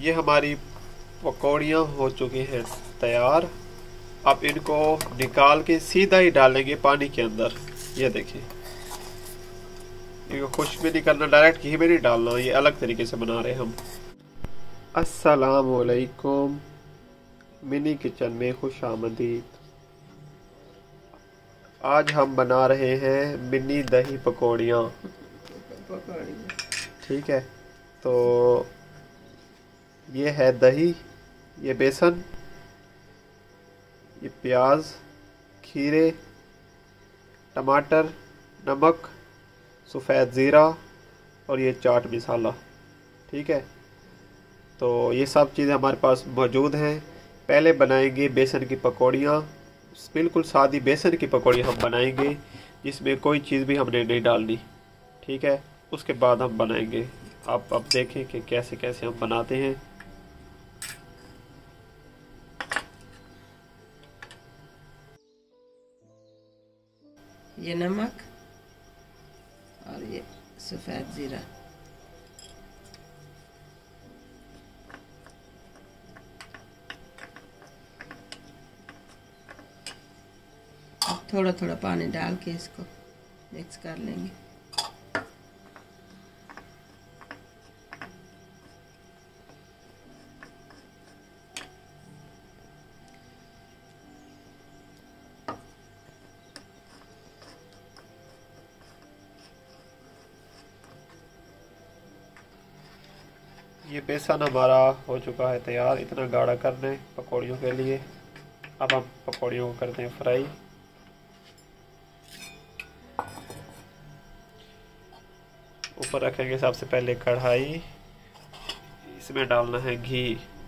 ये हमारी पकौड़ियाँ हो चुकी हैं तैयार। अब इनको निकाल के सीधा ही डालेंगे पानी के अंदर। ये देखिए, इनको खुश्क भी नहीं करना, डायरेक्ट घी में नहीं डालना, ये अलग तरीके से बना रहे हैं हम। अस्सलाम वालेकुम, मिनी किचन में खुश आमदीद। आज हम बना रहे हैं मिनी दही पकौड़ियाँ। ठीक है, तो ये है दही, ये बेसन, ये प्याज, खीरे, टमाटर, नमक, सफ़ेद ज़ीरा और ये चाट मसाला। ठीक है, तो ये सब चीज़ें हमारे पास मौजूद हैं। पहले बनाएंगे बेसन की पकौड़ियाँ, बिल्कुल सादी बेसन की पकौड़ी हम बनाएंगे, जिसमें कोई चीज़ भी हमने नहीं डालनी। ठीक है, उसके बाद हम बनाएंगे। आप अब देखें कि कैसे कैसे हम बनाते हैं। ये नमक और ये सफ़ेद ज़ीरा, अब थोड़ा थोड़ा पानी डाल के इसको मिक्स कर लेंगे। ये बेसन हमारा हो चुका है तैयार, इतना गाढ़ा करने पकौड़ियों के लिए। अब हम पकौड़ियों को करते हैं फ्राई। ऊपर रखेंगे सबसे पहले कढ़ाई, इसमें डालना है घी।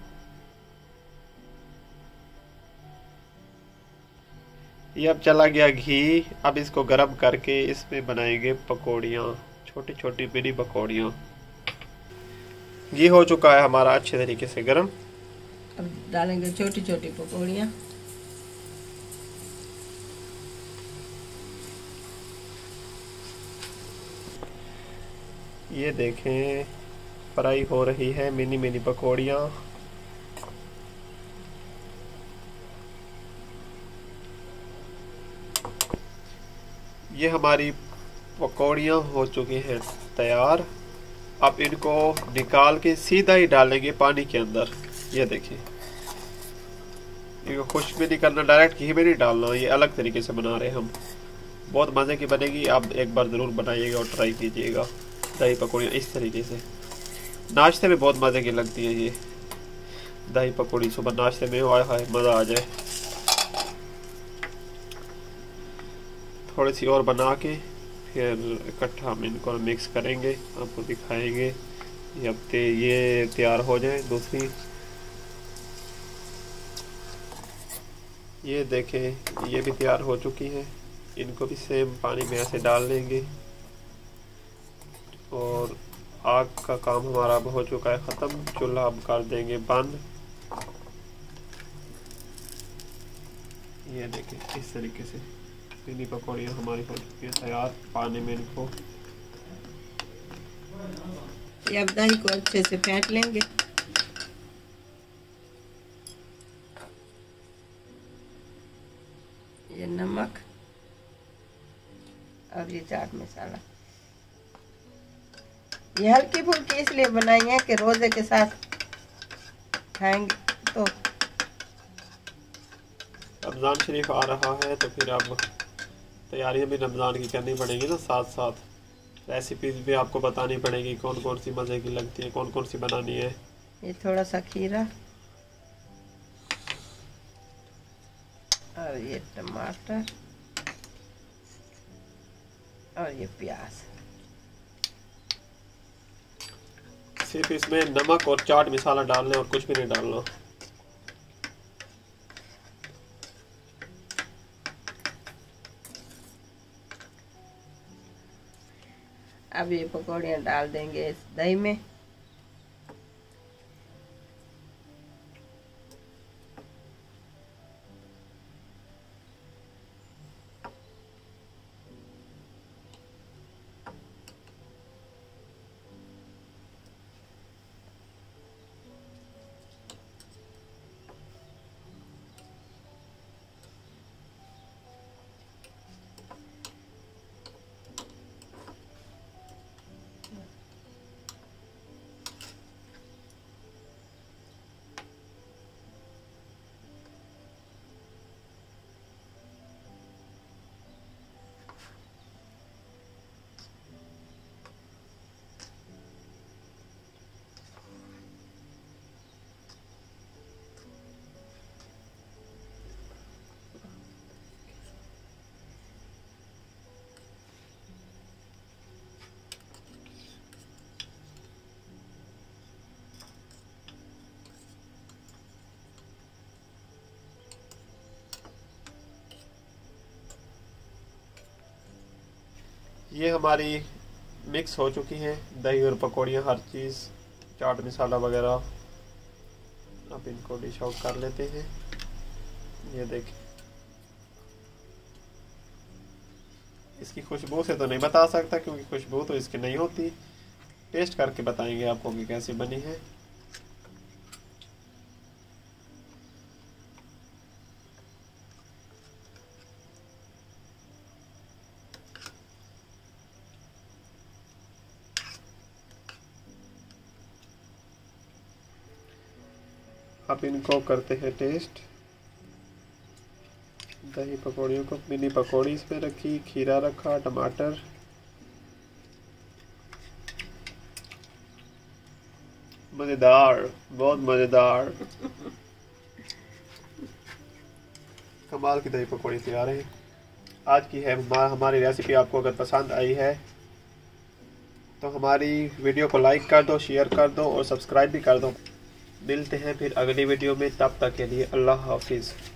ये अब चला गया घी। अब इसको गरम करके इसमें बनाएंगे पकौड़ियाँ, छोटी छोटी मिनी पकौड़ियाँ। घी हो चुका है हमारा अच्छे तरीके से गरम। अब डालेंगे छोटी छोटी पकौड़ियाँ। ये देखें, फ्राई हो रही है मिनी मिनी पकौड़ियाँ। ये हमारी पकौड़ियाँ हो चुकी हैं तैयार। अब इनको निकाल के सीधा ही डालेंगे पानी के अंदर। ये देखिए, इनको खुश्क भी नहीं करना, डायरेक्ट घी में नहीं डालना, ये अलग तरीके से बना रहे हैं हम। बहुत मज़े की बनेगी, आप एक बार ज़रूर बनाइएगा और ट्राई कीजिएगा। दही पकौड़ियाँ इस तरीके से नाश्ते में बहुत मज़े की लगती है। ये दही पकौड़ी सुबह नाश्ते में आया है, मज़ा आ जाए। थोड़ी सी और बना के फिर इकट्ठा हम इनको मिक्स करेंगे, आपको दिखाएंगे। ये अब ये तैयार हो जाए दूसरी। ये देखें, ये भी तैयार हो चुकी है। इनको भी सेम पानी में ऐसे डाल लेंगे और आग का काम हमारा अब हो चुका है ख़त्म। चूल्हा अब कर देंगे बंद। ये देखें, इस तरीके से मिनी पकौड़ियाँ हमारी हो चुकी है तैयार। पानी में इनको ये अब दही को अच्छे से फेंट लेंगे। ये नमक और ये चाट मसाला, ये हल्की फुल्की इसलिए बनाई है कि रोज़े के साथ खाएंगे तो। रमज़ान शरीफ आ रहा है तो फिर अब तैयारियां भी रमज़ान की करनी पड़ेगी ना, साथ साथ रेसिपीज भी आपको बतानी पड़ेगी, कौन कौन सी मज़े की लगती है, कौन कौन सी बनानी है। ये थोड़ा सा खीरा और ये टमाटर और ये प्याज। सिर्फ इसमें नमक और चाट मसाला डालना और कुछ भी नहीं डालना। अब ये पकौड़ियाँ डाल देंगे इस दही में। ये हमारी मिक्स हो चुकी हैं, दही और पकौड़ियाँ, हर चीज़, चाट मसाला वगैरह। अब इनको डिश आउट कर लेते हैं। ये देखिए, इसकी खुशबू से तो नहीं बता सकता क्योंकि खुशबू तो इसकी नहीं होती, टेस्ट करके बताएंगे आपको कि कैसी बनी है। अब इनको करते हैं टेस्ट। दही पकौड़ियों को, मिनी पकौड़ी इसमें रखी, खीरा रखा, टमाटर, मज़ेदार, बहुत मज़ेदार। कमाल की दही पकौड़ी तैयार है। आज की है हमारी रेसिपी। आपको अगर पसंद आई है तो हमारी वीडियो को लाइक कर दो, शेयर कर दो और सब्सक्राइब भी कर दो। मिलते हैं फिर अगली वीडियो में, तब तक के लिए अल्लाह हाफिज़।